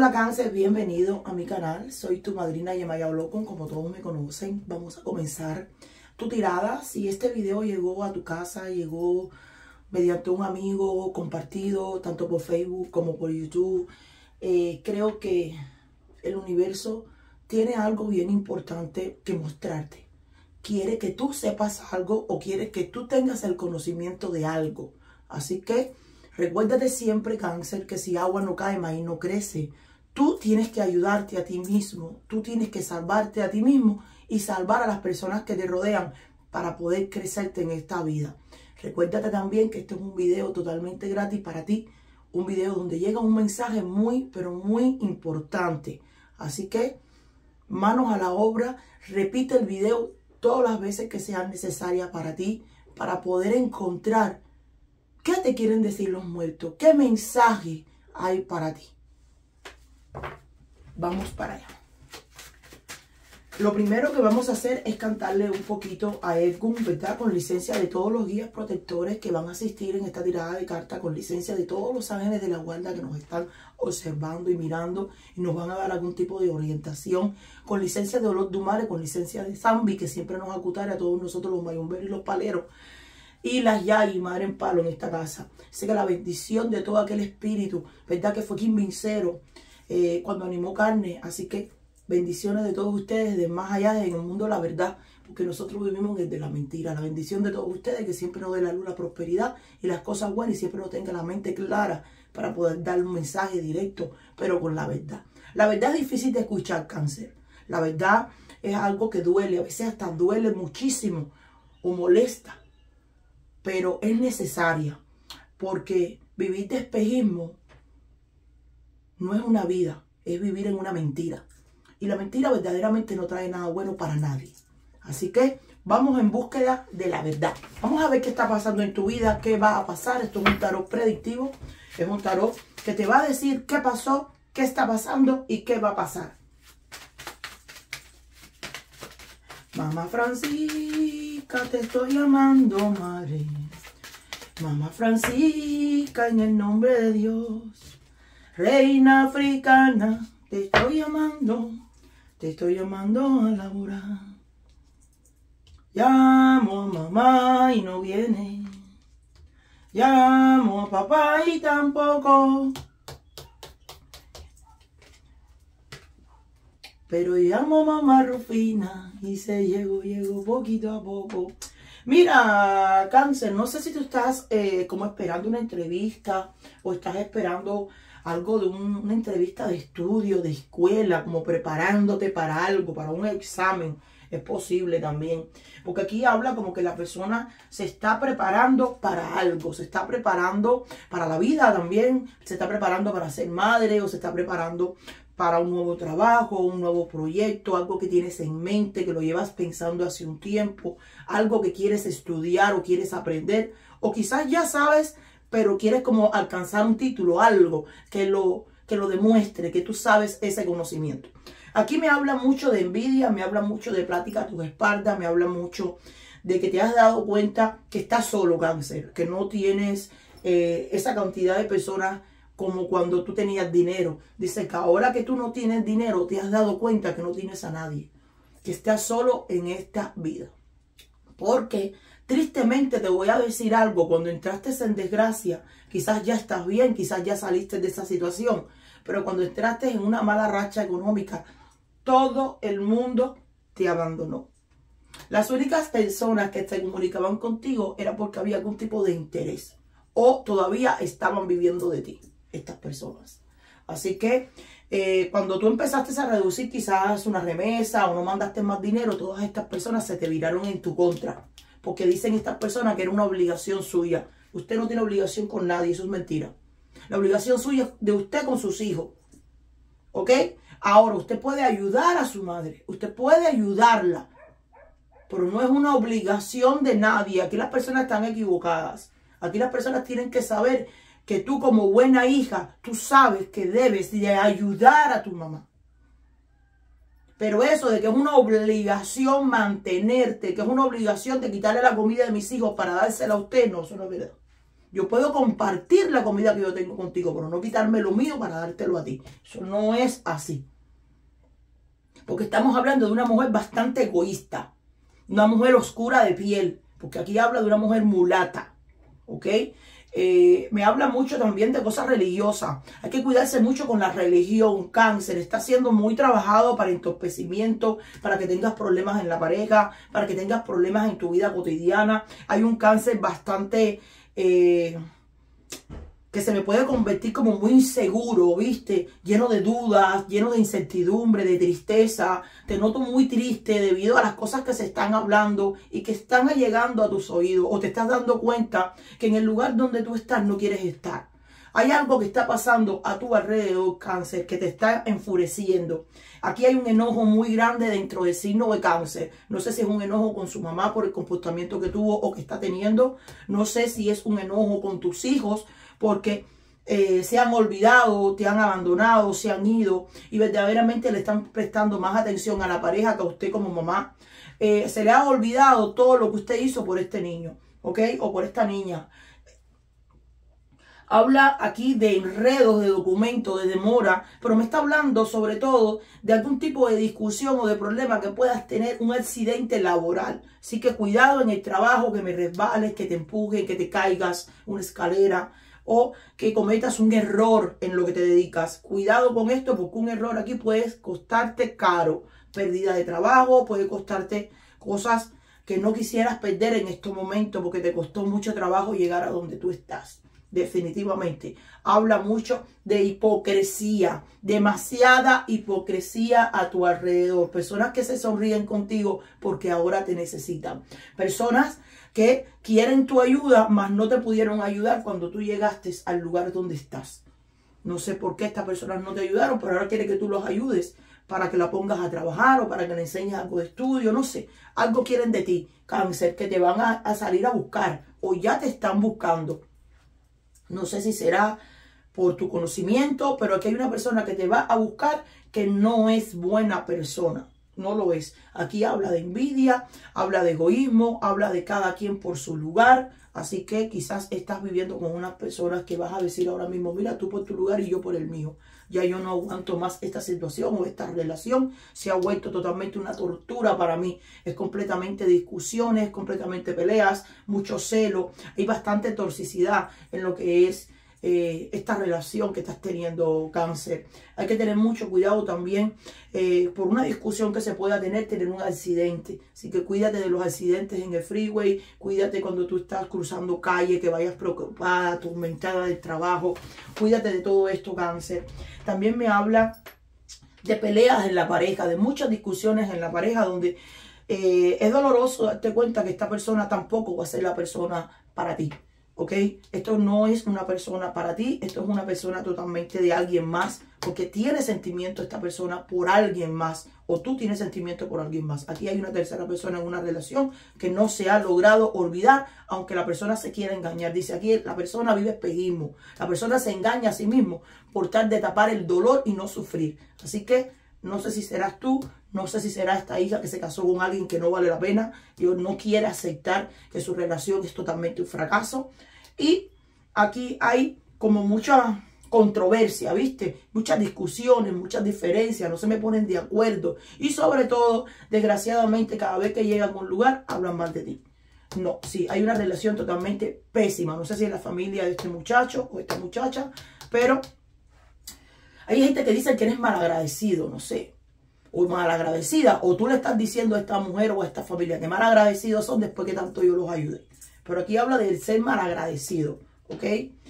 Hola Cáncer, bienvenido a mi canal. Soy tu madrina Yemaya Olokun, como todos me conocen. Vamos a comenzar tu tirada. Si este video llegó a tu casa, llegó mediante un amigo compartido, tanto por Facebook como por YouTube, creo que el universo tiene algo bien importante que mostrarte. Quiere que tú sepas algo o quiere que tú tengas el conocimiento de algo. Así que recuérdate siempre, Cáncer, que si agua no cae, maíz no crece. Tú tienes que ayudarte a ti mismo, tú tienes que salvarte a ti mismo y salvar a las personas que te rodean para poder crecerte en esta vida. Recuérdate también que este es un video totalmente gratis para ti, un video donde llega un mensaje muy, pero muy importante. Así que manos a la obra, repite el video todas las veces que sean necesarias para ti, para poder encontrar qué te quieren decir los muertos, qué mensaje hay para ti. Vamos para allá. Lo primero que vamos a hacer es cantarle un poquito a Edgún, ¿verdad? Con licencia de todos los guías protectores que van a asistir en esta tirada de cartas, con licencia de todos los ángeles de la guarda que nos están observando y mirando y nos van a dar algún tipo de orientación, con licencia de Olot Dumare, con licencia de Zambi, que siempre nos acutare a todos nosotros los mayomberos y los paleros, y las Yay, madre en palo en esta casa. Sé que la bendición de todo aquel espíritu, ¿verdad? Que fue quien Vincero cuando animó carne. Así que bendiciones de todos ustedes, de más allá en el mundo de la verdad, porque nosotros vivimos desde la mentira. La bendición de todos ustedes, que siempre nos dé la luz, la prosperidad y las cosas buenas, y siempre nos tenga la mente clara para poder dar un mensaje directo, pero con la verdad. La verdad es difícil de escuchar, Cáncer. La verdad es algo que duele, a veces hasta duele muchísimo o molesta, pero es necesaria, porque vivir de espejismo no es una vida, es vivir en una mentira. Y la mentira verdaderamente no trae nada bueno para nadie. Así que vamos en búsqueda de la verdad. Vamos a ver qué está pasando en tu vida, qué va a pasar. Esto es un tarot predictivo, es un tarot que te va a decir qué pasó, qué está pasando y qué va a pasar. Mamá Francisca, te estoy llamando, madre. Mamá Francisca, en el nombre de Dios. Reina africana, te estoy llamando a laborar. Llamo a mamá y no viene. Llamo a papá y tampoco. Pero llamo a mamá Rufina y se llegó poquito a poco. Mira, Cáncer, no sé si tú estás como esperando una entrevista o estás esperando algo de una entrevista de estudio, de escuela, como preparándote para algo, para un examen. Es posible también, porque aquí habla como que la persona se está preparando para algo, se está preparando para la vida también, se está preparando para ser madre o se está preparando para un nuevo trabajo, un nuevo proyecto, algo que tienes en mente, que lo llevas pensando hace un tiempo, algo que quieres estudiar o quieres aprender, o quizás ya sabes, pero quieres como alcanzar un título, algo que lo demuestre, que tú sabes ese conocimiento. Aquí me habla mucho de envidia, me habla mucho de plática a tus espaldas, me habla mucho de que te has dado cuenta que estás solo, Cáncer, que no tienes esa cantidad de personas como cuando tú tenías dinero. Dice que ahora que tú no tienes dinero, te has dado cuenta que no tienes a nadie, que estás solo en esta vida. Porque tristemente te voy a decir algo, cuando entraste en desgracia, quizás ya estás bien, quizás ya saliste de esa situación, pero cuando entraste en una mala racha económica, todo el mundo te abandonó. Las únicas personas que se comunicaban contigo era porque había algún tipo de interés o todavía estaban viviendo de ti, estas personas. Así que cuando tú empezaste a reducir quizás una remesa o no mandaste más dinero, todas estas personas se te viraron en tu contra. Porque dicen estas personas que era una obligación suya. Usted no tiene obligación con nadie, eso es mentira. La obligación suya es de usted con sus hijos. ¿Ok? Ahora, usted puede ayudar a su madre. Usted puede ayudarla. Pero no es una obligación de nadie. Aquí las personas están equivocadas. Aquí las personas tienen que saber que tú como buena hija, tú sabes que debes de ayudar a tu mamá. Pero eso de que es una obligación mantenerte, que es una obligación de quitarle la comida de mis hijos para dársela a usted, no, eso no es verdad. Yo puedo compartir la comida que yo tengo contigo, pero no quitarme lo mío para dártelo a ti. Eso no es así. Porque estamos hablando de una mujer bastante egoísta. Una mujer oscura de piel. Porque aquí habla de una mujer mulata. ¿Ok? Me habla mucho también de cosas religiosas. Hay que cuidarse mucho con la religión. Cáncer está siendo muy trabajado para entorpecimiento, para que tengas problemas en la pareja, para que tengas problemas en tu vida cotidiana. Hay un cáncer bastante que se me puede convertir como muy inseguro, ¿viste? Lleno de dudas, lleno de incertidumbre, de tristeza. Te noto muy triste debido a las cosas que se están hablando y que están llegando a tus oídos. O te estás dando cuenta que en el lugar donde tú estás no quieres estar. Hay algo que está pasando a tu alrededor, Cáncer, que te está enfureciendo. Aquí hay un enojo muy grande dentro del signo de Cáncer. No sé si es un enojo con su mamá por el comportamiento que tuvo o que está teniendo. No sé si es un enojo con tus hijos porque se han olvidado, te han abandonado, se han ido y verdaderamente le están prestando más atención a la pareja que a usted como mamá. Se le ha olvidado todo lo que usted hizo por este niño, ¿ok? O por esta niña. Habla aquí de enredos, de documentos, de demora, pero me está hablando sobre todo de algún tipo de discusión o de problema que puedas tener, un accidente laboral. Así que cuidado en el trabajo, que me resbales, que te empuje, que te caigas una escalera o que cometas un error en lo que te dedicas. Cuidado con esto porque un error aquí puede costarte caro. Pérdida de trabajo, puede costarte cosas que no quisieras perder en estos momentos porque te costó mucho trabajo llegar a donde tú estás. Definitivamente. Habla mucho de hipocresía, demasiada hipocresía a tu alrededor. Personas que se sonríen contigo porque ahora te necesitan. Personas que quieren tu ayuda, mas no te pudieron ayudar cuando tú llegaste al lugar donde estás. No sé por qué estas personas no te ayudaron, pero ahora quiere que tú los ayudes para que la pongas a trabajar o para que le enseñes algo de estudio, no sé. Algo quieren de ti, Cáncer, que te van a salir a buscar o ya te están buscando. No sé si será por tu conocimiento, pero aquí hay una persona que te va a buscar que no es buena persona. No lo es. Aquí habla de envidia, habla de egoísmo, habla de cada quien por su lugar. Así que quizás estás viviendo con unas personas que vas a decir ahora mismo, mira, tú por tu lugar y yo por el mío. Ya yo no aguanto más esta situación o esta relación. Se ha vuelto totalmente una tortura para mí. Es completamente discusiones, completamente peleas, mucho celo. Hay bastante toxicidad en lo que es esta relación que estás teniendo, Cáncer. Hay que tener mucho cuidado también por una discusión que se pueda tener un accidente. Así que cuídate de los accidentes en el freeway, cuídate cuando tú estás cruzando calle, que vayas preocupada, atormentada del trabajo. Cuídate de todo esto, Cáncer. También me habla de peleas en la pareja, de muchas discusiones en la pareja donde es doloroso darte cuenta que esta persona tampoco va a ser la persona para ti. ¿Ok? Esto no es una persona para ti, esto es una persona totalmente de alguien más, porque tiene sentimiento esta persona por alguien más, o tú tienes sentimiento por alguien más. Aquí hay una tercera persona en una relación que no se ha logrado olvidar, aunque la persona se quiera engañar. Dice aquí, la persona vive espejismo, la persona se engaña a sí mismo por tal de tapar el dolor y no sufrir. Así que no sé si serás tú, no sé si será esta hija que se casó con alguien que no vale la pena y no quiere aceptar que su relación es totalmente un fracaso. Y aquí hay como mucha controversia, ¿viste? Muchas discusiones, muchas diferencias, no se me ponen de acuerdo. Y sobre todo, desgraciadamente, cada vez que llegan a un lugar, hablan mal de ti. No, sí, hay una relación totalmente pésima. No sé si es la familia de este muchacho o esta muchacha, pero hay gente que dice que eres malagradecido, no sé, o malagradecida, o tú le estás diciendo a esta mujer o a esta familia que malagradecidos son después que tanto yo los ayude. Pero aquí habla del ser malagradecido, ¿ok?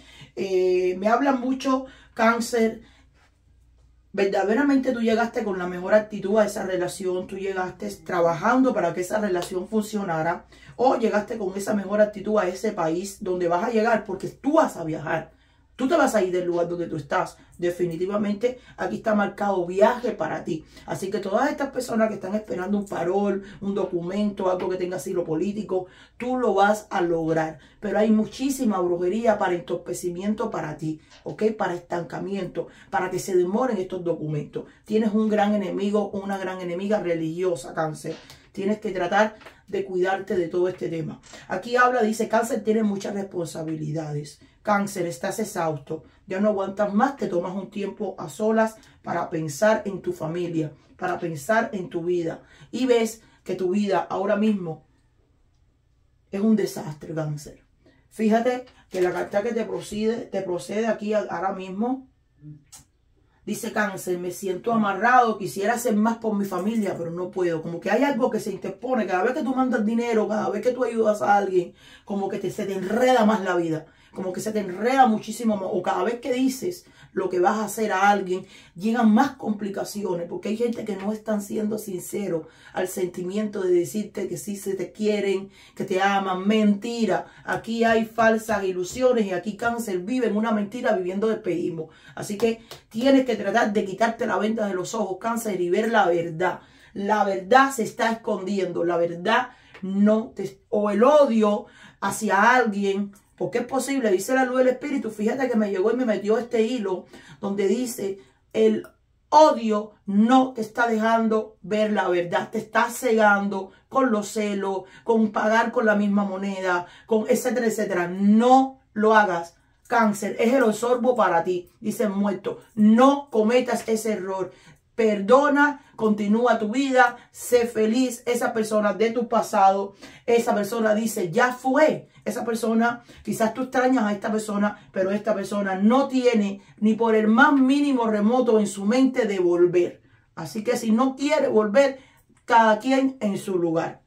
Me habla mucho, Cáncer. Verdaderamente tú llegaste con la mejor actitud a esa relación, tú llegaste trabajando para que esa relación funcionara, o llegaste con esa mejor actitud a ese país donde vas a llegar porque tú vas a viajar. Tú te vas a ir del lugar donde tú estás. Definitivamente aquí está marcado viaje para ti. Así que todas estas personas que están esperando un parol, un documento, algo que tenga asilo político, tú lo vas a lograr. Pero hay muchísima brujería para entorpecimiento para ti, ¿ok? Para estancamiento, para que se demoren estos documentos. Tienes un gran enemigo o una gran enemiga religiosa, Cáncer, tienes que tratar de cuidarte de todo este tema. Aquí habla, dice, Cáncer tiene muchas responsabilidades. Cáncer, estás exhausto, ya no aguantas más, te tomas un tiempo a solas para pensar en tu familia, para pensar en tu vida. Y ves que tu vida ahora mismo es un desastre, Cáncer. Fíjate que la carta que te procede aquí ahora mismo, dice Cáncer, me siento amarrado, quisiera hacer más por mi familia, pero no puedo. Como que hay algo que se interpone. Cada vez que tú mandas dinero, cada vez que tú ayudas a alguien, como que se te enreda más la vida. Como que se te enreda muchísimo más. O cada vez que dices lo que vas a hacer a alguien, llegan más complicaciones. Porque hay gente que no están siendo sinceros al sentimiento de decirte que sí se te quieren, que te aman. Mentira. Aquí hay falsas ilusiones y aquí Cáncer vive en una mentira viviendo de espejismo. Así que tienes que tratar de quitarte la venda de los ojos, Cáncer, y ver la verdad. La verdad se está escondiendo. La verdad no te... O el odio hacia alguien... Porque es posible, dice la luz del espíritu. Fíjate que me llegó y me metió este hilo donde dice, el odio no te está dejando ver la verdad. Te está cegando con los celos, con pagar con la misma moneda, con etcétera, etcétera. No lo hagas. Cáncer, es el sorbo para ti. Dice muerto, no cometas ese error. Perdona, continúa tu vida, sé feliz. Esa persona de tu pasado, esa persona dice, ya fue. Esa persona, quizás tú extrañas a esta persona, pero esta persona no tiene ni por el más mínimo remoto en su mente de volver. Así que si no quiere volver, cada quien en su lugar.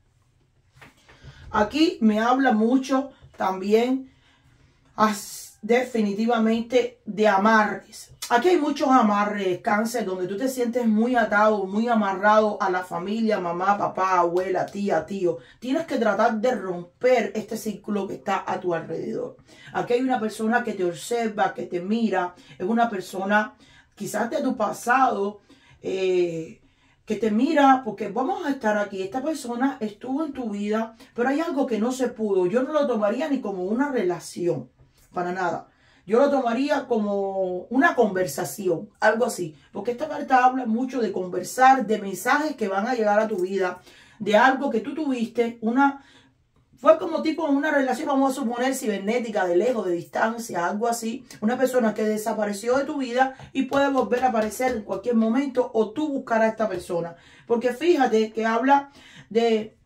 Aquí me habla mucho también definitivamente de amarres. Aquí hay muchos amarres, Cáncer, donde tú te sientes muy atado, muy amarrado a la familia, mamá, papá, abuela, tía, tío. Tienes que tratar de romper este círculo que está a tu alrededor. Aquí hay una persona que te observa, que te mira. Es una persona quizás de tu pasado que te mira, porque vamos a estar aquí. Esta persona estuvo en tu vida, pero hay algo que no se pudo. Yo no lo tomaría ni como una relación, para nada. Yo lo tomaría como una conversación, algo así. Porque esta carta habla mucho de conversar, de mensajes que van a llegar a tu vida, de algo que tú tuviste, fue como tipo una relación, vamos a suponer, cibernética, de lejos, de distancia, algo así. Una persona que desapareció de tu vida y puede volver a aparecer en cualquier momento o tú buscar a esta persona. Porque fíjate que habla de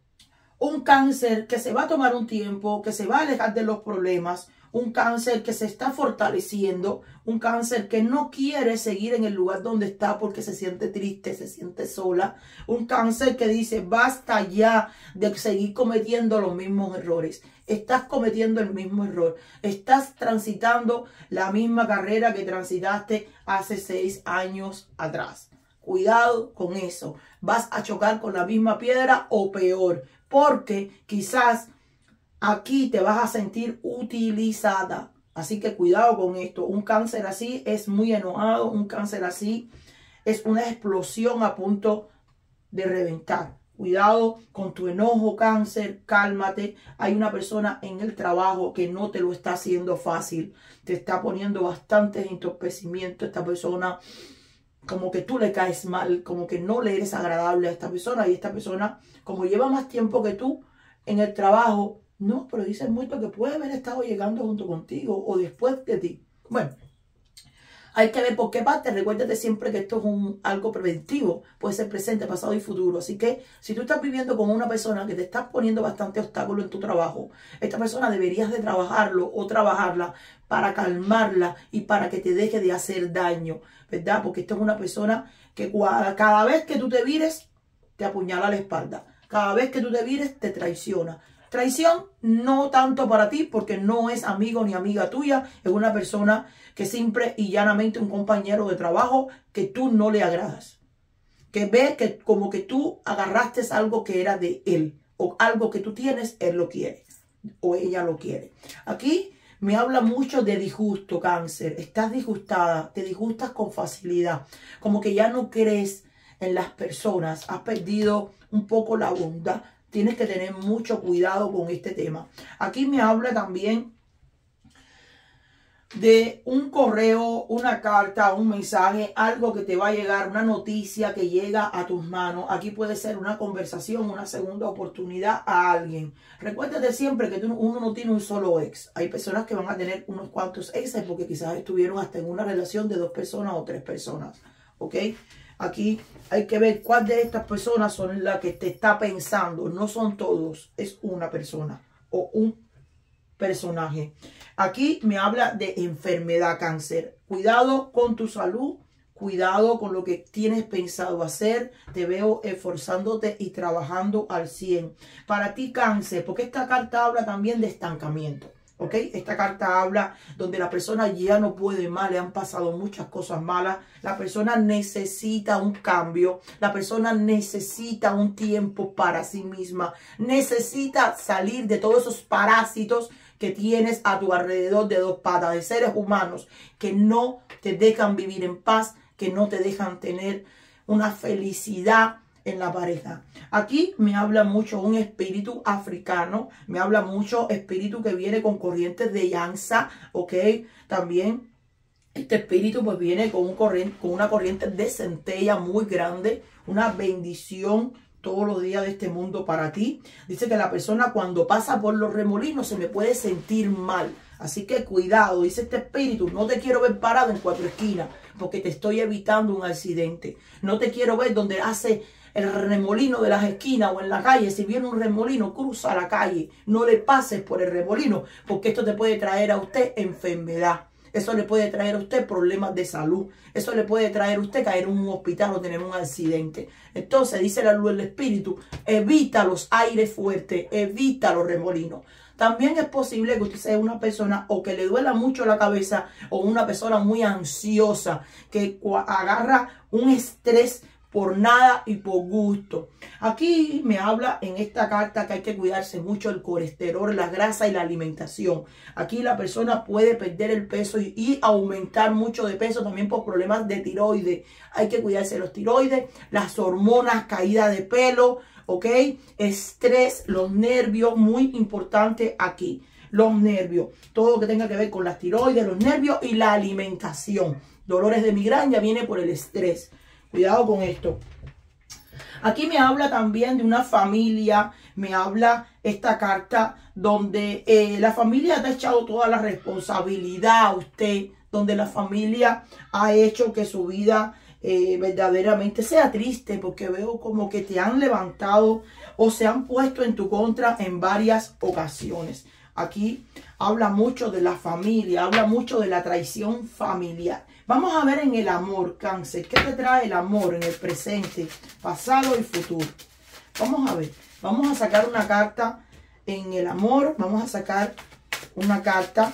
un Cáncer que se va a tomar un tiempo, que se va a alejar de los problemas. Un Cáncer que se está fortaleciendo, un Cáncer que no quiere seguir en el lugar donde está porque se siente triste, se siente sola. Un Cáncer que dice, basta ya de seguir cometiendo los mismos errores. Estás cometiendo el mismo error. Estás transitando la misma carrera que transitaste hace 6 años atrás. Cuidado con eso. Vas a chocar con la misma piedra o peor, porque quizás aquí te vas a sentir utilizada. Así que cuidado con esto. Un Cáncer así es muy enojado. Un Cáncer así es una explosión a punto de reventar. Cuidado con tu enojo, Cáncer. Cálmate. Hay una persona en el trabajo que no te lo está haciendo fácil. Te está poniendo bastantes entorpecimientos. Esta persona, como que tú le caes mal. Como que no le eres agradable a esta persona. Y esta persona, como lleva más tiempo que tú en el trabajo, no, pero dice muerto que puede haber estado llegando junto contigo o después de ti. Bueno, hay que ver por qué parte. Recuérdate siempre que esto es algo preventivo. Puede ser presente, pasado y futuro. Así que si tú estás viviendo con una persona que te está poniendo bastante obstáculo en tu trabajo, esta persona deberías de trabajarlo o trabajarla para calmarla y para que te deje de hacer daño, ¿verdad? Porque esta es una persona que cada vez que tú te vires, te apuñala la espalda. Cada vez que tú te vires, te traiciona. Traición no tanto para ti porque no es amigo ni amiga tuya. Es una persona que simple y llanamente un compañero de trabajo que tú no le agradas. Que ve que como que tú agarraste algo que era de él. O algo que tú tienes, él lo quiere. O ella lo quiere. Aquí me habla mucho de disgusto, Cáncer. Estás disgustada. Te disgustas con facilidad. Como que ya no crees en las personas. Has perdido un poco la bondad. Tienes que tener mucho cuidado con este tema. Aquí me habla también de un correo, una carta, un mensaje, algo que te va a llegar, una noticia que llega a tus manos. Aquí puede ser una conversación, una segunda oportunidad a alguien. Recuérdate siempre que uno no tiene un solo ex. Hay personas que van a tener unos cuantos exes porque quizás estuvieron hasta en una relación de 2 personas o 3 personas. ¿Ok? Aquí hay que ver cuál de estas personas son las que te está pensando. No son todos, es una persona o un personaje. Aquí me habla de enfermedad, cáncer. Cuidado con tu salud, cuidado con lo que tienes pensado hacer. Te veo esforzándote y trabajando al 100. Para ti, cáncer, porque esta carta habla también de estancamiento. ¿Ok? Esta carta habla donde la persona ya no puede más, le han pasado muchas cosas malas. La persona necesita un cambio. La persona necesita un tiempo para sí misma. Necesita salir de todos esos parásitos que tienes a tu alrededor de 2 patas, de seres humanos que no te dejan vivir en paz, que no te dejan tener una felicidad en la pareja. Aquí me habla mucho un espíritu africano, me habla mucho espíritu que viene con corrientes de Yansa, ¿ok? También este espíritu pues viene con una corriente de centella muy grande, una bendición todos los días de este mundo para ti. Dice que la persona cuando pasa por los remolinos se me puede sentir mal. Así que cuidado, dice este espíritu, no te quiero ver parado en 4 esquinas porque te estoy evitando un accidente. No te quiero ver donde hace el remolino de las esquinas o en la calle. Si viene un remolino, cruza la calle. No le pases por el remolino porque esto te puede traer a usted enfermedad. Eso le puede traer a usted problemas de salud. Eso le puede traer a usted caer en un hospital o tener un accidente. Entonces, dice la luz del espíritu, evita los aires fuertes, evita los remolinos. También es posible que usted sea una persona o que le duela mucho la cabeza o una persona muy ansiosa que agarra un estrés por nada y por gusto. Aquí me habla en esta carta que hay que cuidarse mucho el colesterol, la grasa y la alimentación. Aquí la persona puede perder el peso y aumentar mucho de peso también por problemas de tiroides. Hay que cuidarse los tiroides, las hormonas, caída de pelo, ¿ok? Estrés, los nervios, muy importante aquí. Los nervios, todo lo que tenga que ver con las tiroides, los nervios y la alimentación. Dolores de migraña viene por el estrés. Cuidado con esto. Aquí me habla también de una familia, me habla esta carta donde la familia te ha echado toda la responsabilidad a usted, donde la familia ha hecho que su vida verdaderamente sea triste, porque veo como que te han levantado o se han puesto en tu contra en varias ocasiones. Aquí habla mucho de la familia, habla mucho de la traición familiar. Vamos a ver en el amor, cáncer. ¿Qué te trae el amor en el presente, pasado y futuro? Vamos a ver. Vamos a sacar una carta en el amor. Vamos a sacar una carta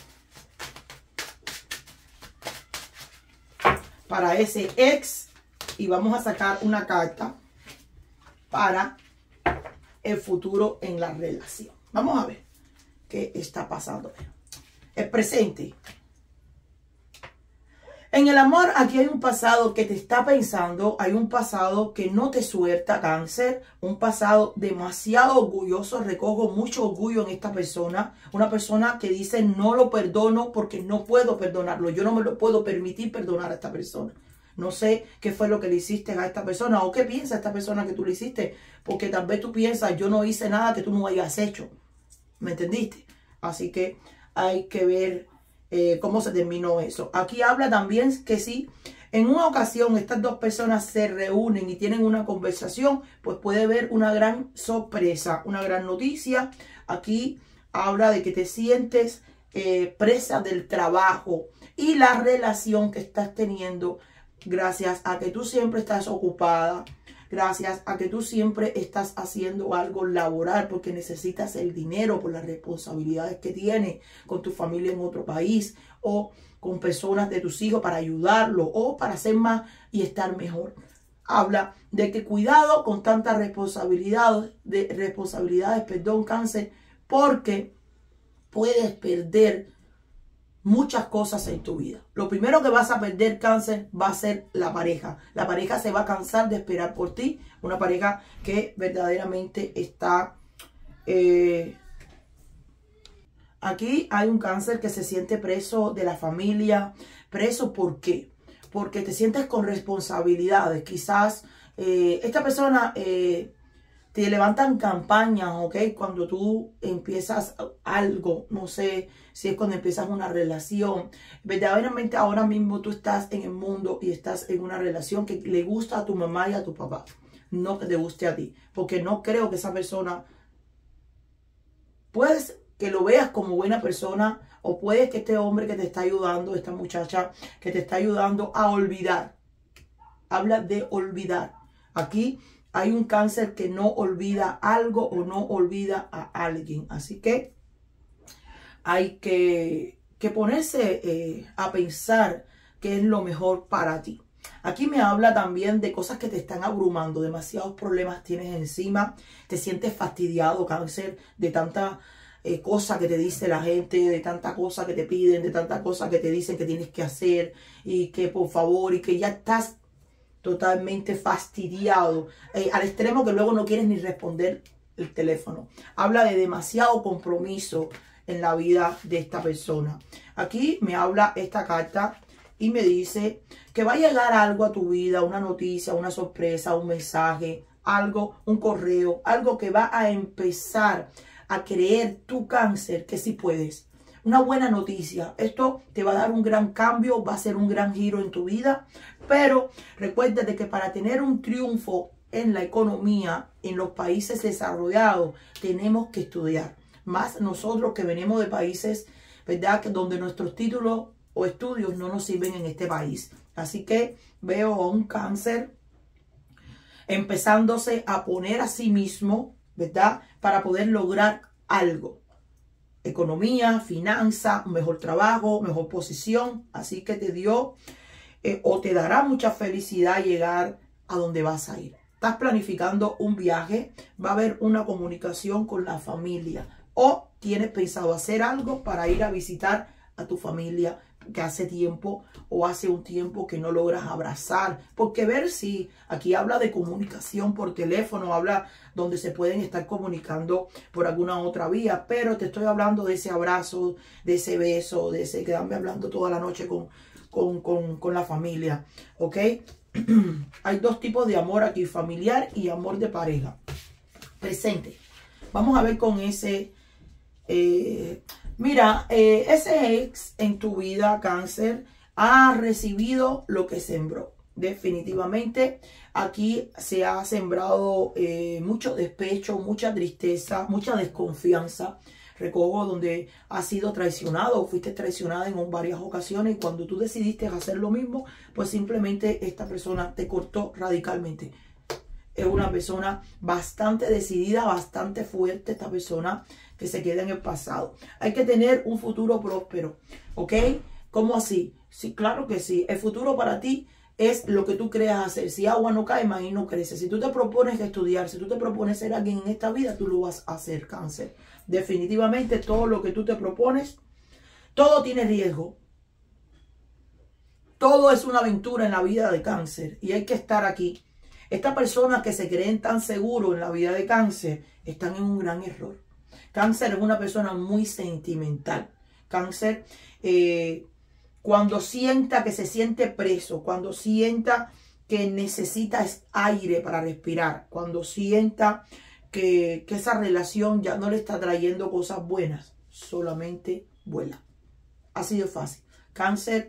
para ese ex. Y vamos a sacar una carta para el futuro en la relación. Vamos a ver qué está pasando. El presente. En el amor, aquí hay un pasado que te está pensando, hay un pasado que no te suelta, cáncer, un pasado demasiado orgulloso, recojo mucho orgullo en esta persona, una persona que dice no lo perdono porque no puedo perdonarlo, yo no me lo puedo permitir perdonar a esta persona. No sé qué fue lo que le hiciste a esta persona o qué piensa esta persona que tú le hiciste, porque tal vez tú piensas yo no hice nada que tú no hayas hecho, ¿me entendiste? Así que hay que ver cómo se terminó eso. Aquí habla también que si en una ocasión estas 2 personas se reúnen y tienen una conversación, pues puede haber una gran sorpresa, una gran noticia. Aquí habla de que te sientes presa del trabajo y la relación que estás teniendo gracias a que tú siempre estás ocupada, gracias a que tú siempre estás haciendo algo laboral porque necesitas el dinero por las responsabilidades que tienes con tu familia en otro país o con personas de tus hijos para ayudarlo o para hacer más y estar mejor. Habla de que cuidado con tantas responsabilidades, cáncer, porque puedes perder muchas cosas en tu vida. Lo primero que vas a perder, cáncer, va a ser la pareja. La pareja se va a cansar de esperar por ti. Una pareja que verdaderamente está Aquí hay un cáncer que se siente preso de la familia. Preso, ¿por qué? Porque te sientes con responsabilidades. Quizás esta persona te levantan campañas, ¿ok? Cuando tú empiezas algo, no sé si es cuando empiezas una relación. Verdaderamente ahora mismo tú estás en el mundo y estás en una relación que le gusta a tu mamá y a tu papá. No que te guste a ti. Porque no creo que esa persona, puedes que lo veas como buena persona, o puede que este hombre que te está ayudando, esta muchacha que te está ayudando a olvidar. Habla de olvidar. Aquí hay un cáncer que no olvida algo o no olvida a alguien. Así que hay que ponerse a pensar qué es lo mejor para ti. Aquí me habla también de cosas que te están abrumando. Demasiados problemas tienes encima. Te sientes fastidiado, cáncer, de tanta cosa que te dice la gente, de tanta cosa que te piden, de tanta cosa que te dicen que tienes que hacer y que por favor, y que ya estás totalmente fastidiado, al extremo que luego no quieres ni responder el teléfono. Habla de demasiado compromiso en la vida de esta persona. Aquí me habla esta carta y me dice que va a llegar algo a tu vida, una noticia, una sorpresa, un mensaje, algo, un correo, algo que va a empezar a creer tu cáncer que sí puedes. Una buena noticia. Esto te va a dar un gran cambio, va a ser un gran giro en tu vida. Pero recuérdate que para tener un triunfo en la economía, en los países desarrollados, tenemos que estudiar. Más nosotros que venimos de países, ¿verdad?, que donde nuestros títulos o estudios no nos sirven en este país. Así que veo a un cáncer empezándose a poner a sí mismo, ¿verdad?, para poder lograr algo. Economía, finanza, un mejor trabajo, mejor posición. Así que te dio o te dará mucha felicidad llegar a donde vas a ir. Estás planificando un viaje, va a haber una comunicación con la familia o tienes pensado hacer algo para ir a visitar a tu familia que hace tiempo o hace un tiempo que no logras abrazar. Porque ver si aquí habla de comunicación por teléfono, habla donde se pueden estar comunicando por alguna otra vía, pero te estoy hablando de ese abrazo, de ese beso, de ese quedarme hablando toda la noche con la familia, ¿ok? Hay dos tipos de amor aquí, familiar y amor de pareja. Presente. Vamos a ver con ese... mira, ese ex en tu vida, cáncer, ha recibido lo que sembró. Definitivamente aquí se ha sembrado mucho despecho, mucha tristeza, mucha desconfianza. Recojo donde has sido traicionado o fuiste traicionada en varias ocasiones, y cuando tú decidiste hacer lo mismo, pues simplemente esta persona te cortó radicalmente. Es una persona bastante decidida, bastante fuerte, esta persona que se queda en el pasado. Hay que tener un futuro próspero, ¿ok? ¿Cómo así? Sí, claro que sí. El futuro para ti es lo que tú creas hacer. Si agua no cae, maíz no crece. Si tú te propones estudiar, si tú te propones ser alguien en esta vida, tú lo vas a hacer, cáncer. Definitivamente todo lo que tú te propones, todo tiene riesgo. Todo es una aventura en la vida de cáncer y hay que estar aquí. Estas personas que se creen tan seguros en la vida de cáncer están en un gran error. Cáncer es una persona muy sentimental. Cáncer, cuando sienta que se siente preso, cuando sienta que necesita aire para respirar, cuando sienta que esa relación ya no le está trayendo cosas buenas, solamente vuela. Así de fácil. Cáncer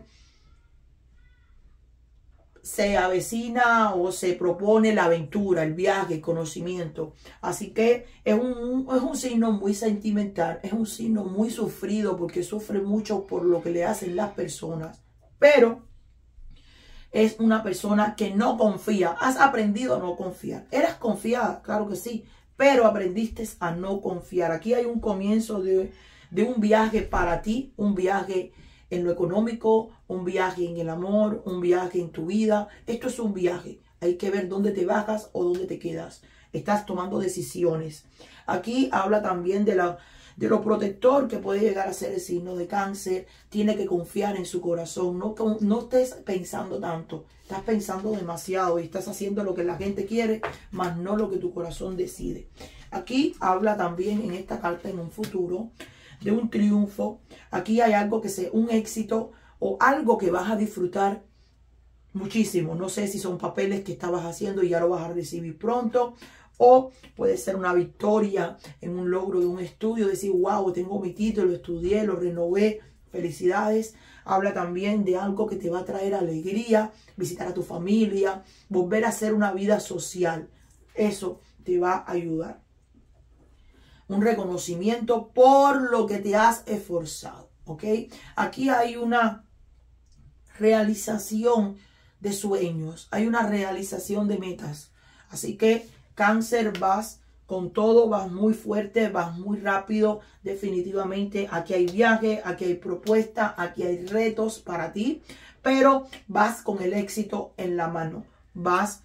se avecina o se propone la aventura, el viaje, el conocimiento. Así que es un signo muy sentimental, es un signo muy sufrido porque sufre mucho por lo que le hacen las personas. Pero es una persona que no confía. Has aprendido a no confiar. ¿Eras confiada? Claro que sí, pero aprendiste a no confiar. Aquí hay un comienzo de un viaje para ti, un viaje en lo económico, un viaje en el amor, un viaje en tu vida. Esto es un viaje. Hay que ver dónde te bajas o dónde te quedas. Estás tomando decisiones. Aquí habla también de lo protector que puede llegar a ser el signo de cáncer. Tiene que confiar en su corazón. No estés pensando tanto. Estás pensando demasiado y estás haciendo lo que la gente quiere, más no lo que tu corazón decide. Aquí habla también en esta carta en un futuro de un triunfo. Aquí hay algo que sea un éxito o algo que vas a disfrutar muchísimo. No sé si son papeles que estabas haciendo y ya lo vas a recibir pronto. O puede ser una victoria en un logro de un estudio. Decir, wow, tengo mi título, estudié, lo renové. Felicidades. Habla también de algo que te va a traer alegría. Visitar a tu familia. Volver a hacer una vida social. Eso te va a ayudar. Un reconocimiento por lo que te has esforzado. ¿Ok? Aquí hay una realización de sueños. Hay una realización de metas. Así que Cáncer, vas con todo, vas muy fuerte, vas muy rápido. Definitivamente aquí hay viaje, aquí hay propuesta, aquí hay retos para ti. Pero vas con el éxito en la mano. Vas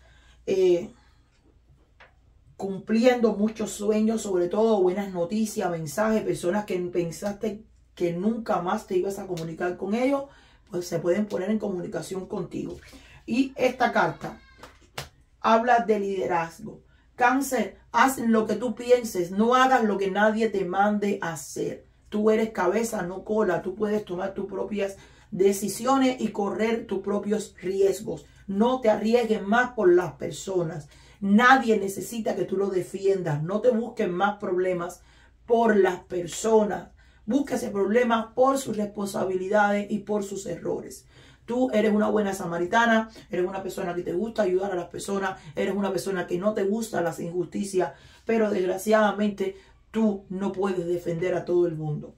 cumpliendo muchos sueños, sobre todo buenas noticias, mensajes, personas que pensaste que nunca más te ibas a comunicar con ellos, pues se pueden poner en comunicación contigo. Y esta carta habla de liderazgo. Cáncer, haz lo que tú pienses, no hagas lo que nadie te mande a hacer. Tú eres cabeza, no cola. Tú puedes tomar tus propias decisiones y correr tus propios riesgos. No te arriesgues más por las personas. Nadie necesita que tú lo defiendas. No te busques más problemas por las personas. Búsquese problemas por sus responsabilidades y por sus errores. Tú eres una buena samaritana, eres una persona que te gusta ayudar a las personas, eres una persona que no te gusta las injusticias, pero desgraciadamente tú no puedes defender a todo el mundo.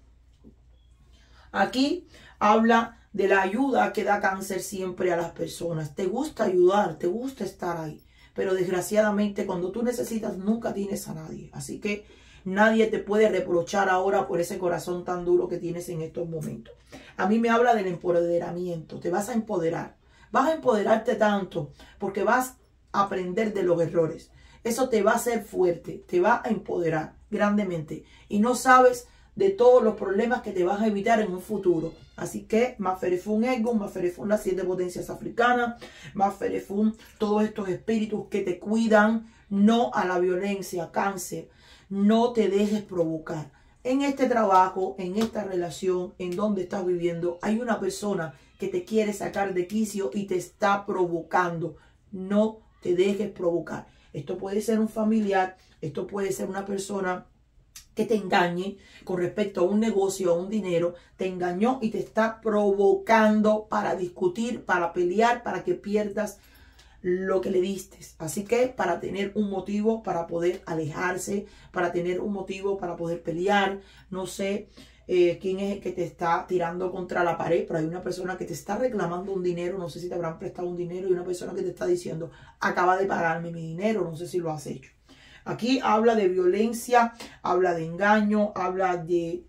Aquí habla de la ayuda que da Cáncer siempre a las personas. Te gusta ayudar, te gusta estar ahí, pero desgraciadamente cuando tú necesitas nunca tienes a nadie. Así que nadie te puede reprochar ahora por ese corazón tan duro que tienes en estos momentos. A mí me habla del empoderamiento. Te vas a empoderar. Vas a empoderarte tanto porque vas a aprender de los errores. Eso te va a hacer fuerte. Te va a empoderar grandemente. Y no sabes de todos los problemas que te vas a evitar en un futuro. Así que Maferefun Ego, Maferefun las 7 potencias africanas, Maferefun todos estos espíritus que te cuidan. No a la violencia, Cáncer. No te dejes provocar. En este trabajo, en esta relación, en donde estás viviendo, hay una persona que te quiere sacar de quicio y te está provocando. No te dejes provocar. Esto puede ser un familiar, esto puede ser una persona que te engañe con respecto a un negocio, a un dinero, te engañó y te está provocando para discutir, para pelear, para que pierdas lo que le diste. Así que para tener un motivo para poder alejarse, para tener un motivo para poder pelear, no sé quién es el que te está tirando contra la pared, pero hay una persona que te está reclamando un dinero, no sé si te habrán prestado un dinero, y una persona que te está diciendo, acaba de pagarme mi dinero, no sé si lo has hecho. Aquí habla de violencia, habla de engaño, habla de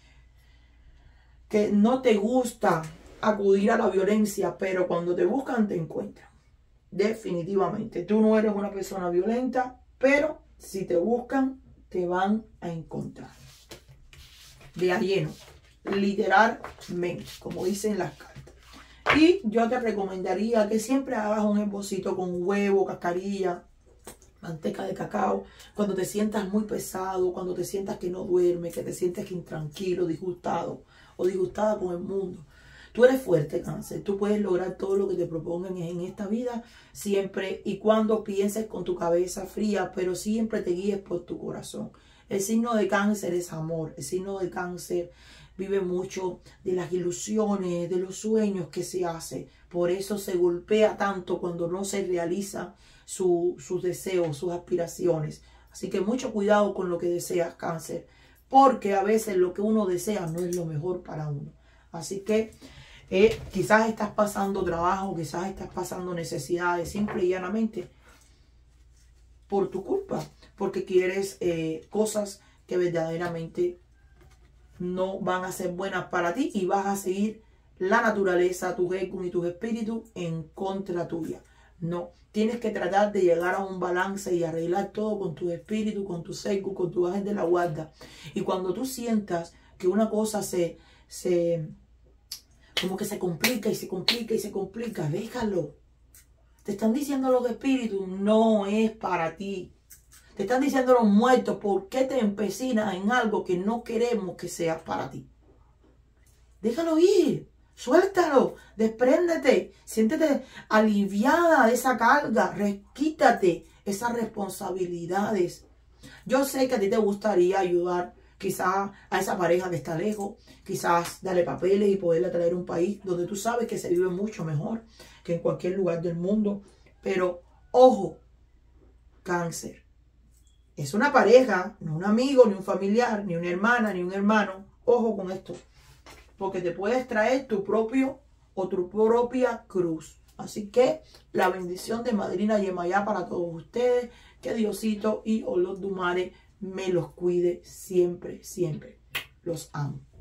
que no te gusta acudir a la violencia, pero cuando te buscan te encuentran. Definitivamente, tú no eres una persona violenta, pero si te buscan, te van a encontrar. De a lleno, literalmente, como dicen las cartas. Y yo te recomendaría que siempre hagas un esbocito con huevo, cascarilla, manteca de cacao, cuando te sientas muy pesado, cuando te sientas que no duermes, que te sientes intranquilo, disgustado o disgustada con el mundo. Tú eres fuerte, Cáncer. Tú puedes lograr todo lo que te propongan en esta vida, siempre y cuando pienses con tu cabeza fría, pero siempre te guíes por tu corazón. El signo de Cáncer es amor. El signo de Cáncer vive mucho de las ilusiones, de los sueños que se hace. Por eso se golpea tanto cuando no se realiza sus deseos, sus aspiraciones. Así que mucho cuidado con lo que deseas, Cáncer, porque a veces lo que uno desea no es lo mejor para uno. Así que quizás estás pasando trabajo, quizás estás pasando necesidades, simple y llanamente por tu culpa, porque quieres cosas que verdaderamente no van a ser buenas para ti y vas a seguir la naturaleza, tu ego y tus espíritus en contra tuya. No, tienes que tratar de llegar a un balance y arreglar todo con tu espíritu, con tu ego, con tu ángel de la guarda. Y cuando tú sientas que una cosa como que se complica y se complica y se complica, déjalo. Te están diciendo los espíritus, no es para ti. Te están diciendo los muertos, ¿por qué te empecinas en algo que no queremos que sea para ti? Déjalo ir, suéltalo, despréndete, siéntete aliviada de esa carga, quítate esas responsabilidades. Yo sé que a ti te gustaría ayudar quizás a esa pareja que está lejos, quizás darle papeles y poderla traer a un país donde tú sabes que se vive mucho mejor que en cualquier lugar del mundo. Pero ojo, Cáncer, es una pareja, no un amigo, ni un familiar, ni una hermana, ni un hermano. Ojo con esto, porque te puedes traer tu propio o tu propia cruz. Así que la bendición de Madrina Yemayá para todos ustedes. Que Diosito y Olodumare me los cuide siempre, siempre. Los amo.